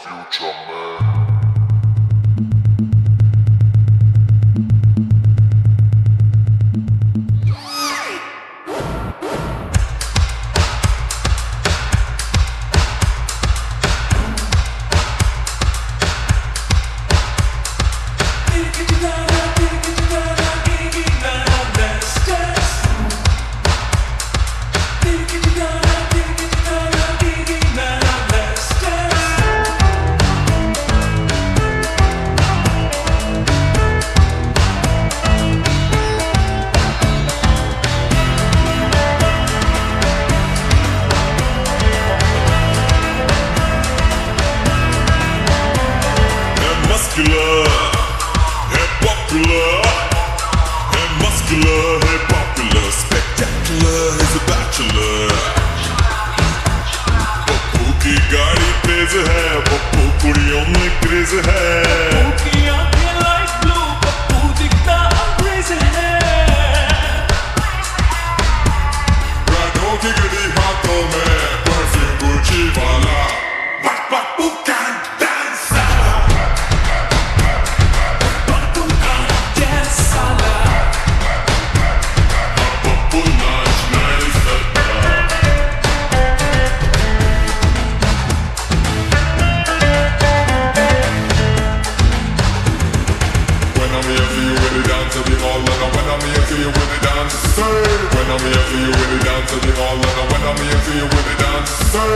future man. Hey popular, hey muscular, hey popular, spectacular, he's a bachelor. Pappu की गाड़ी तेज है, पप्पू कुड़ियों में क्रेज है. पप्पू की आंखें लाइट ब्लू, पप्पू दिखता अंग्रेज है. रातों की घड़ी हाथों में, परफ्यूम गुच्ची वाला. Pappu can't dance. When I'm here for you with the dance, the all and when I'm here for you with the dance,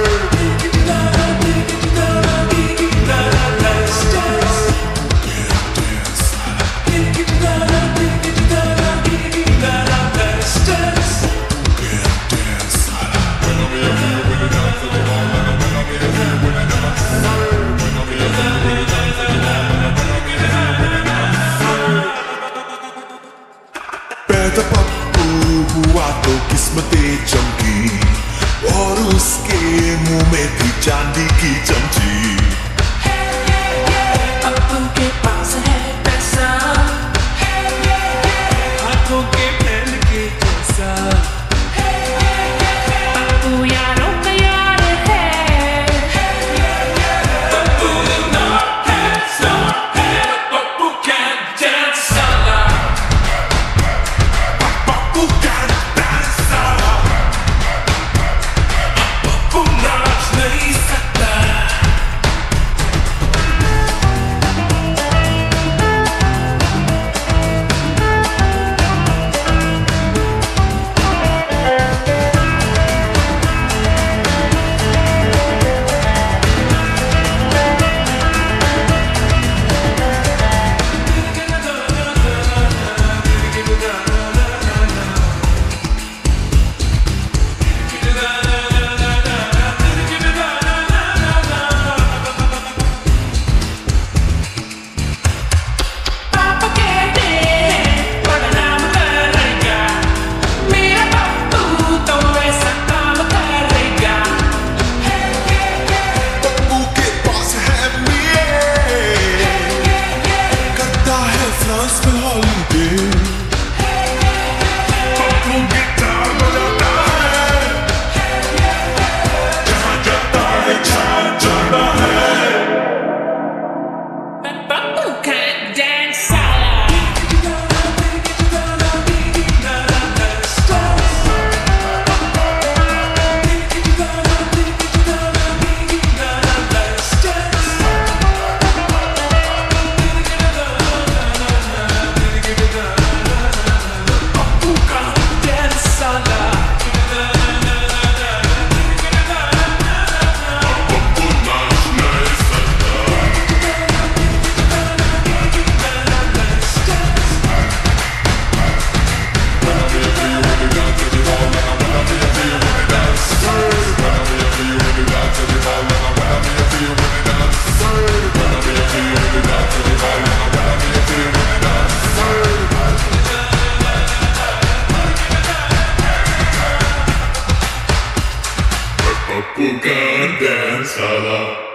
Pappu हुआ तो किस्मतें चमकी और उसके मुंह में थी चांदी की चमची. पप्पू के पास है पैसा, हाथों के फैल के जैसा. पप्पू यारों का यार है, पप्पू not handsome है, पप्पू can't dance साला. Pappu can't dance. पप्पू नाच नहीं सकता. Pappu can't dance,